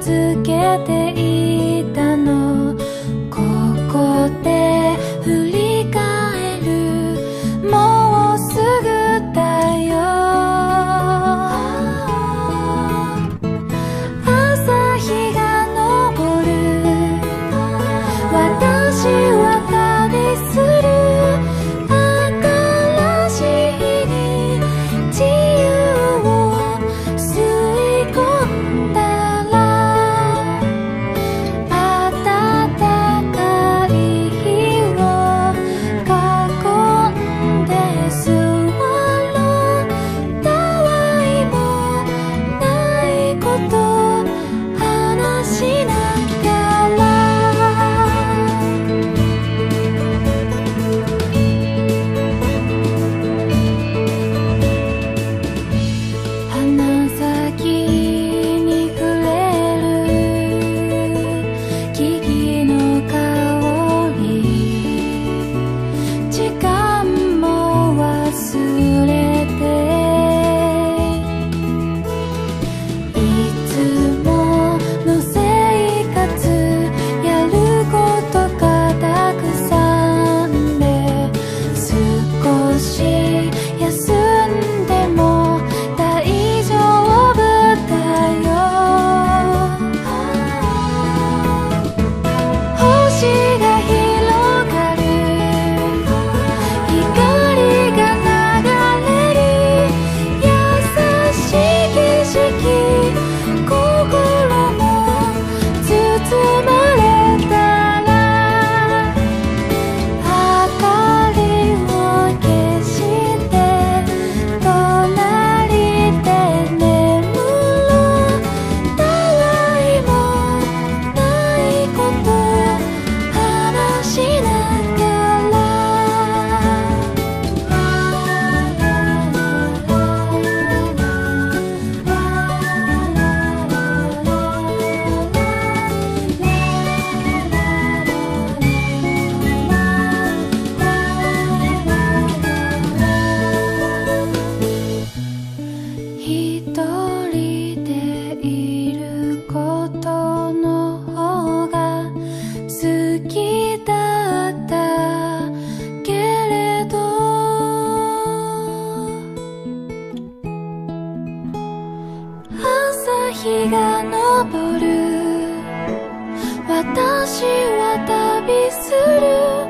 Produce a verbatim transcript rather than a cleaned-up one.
つけていたの。ここで振り返る、もうすぐだよ。朝日が昇る、私は旅する。新しい日に自由を吸い込んだら、暖かい日を囲んで座ろう。たわいもないこと話しながら、鼻先に触れる木々の香り、時間も忘れて、いつもの生活、やることがたくさんで、少し休んでも大丈夫だよ。星が広がる、光が流れる、優しい景色、心も包まれたら、明かりを消して隣で眠ろう。たわいもないこと話しながら、一人でいることの方が好きだったけれど、朝日が昇る、私は旅する。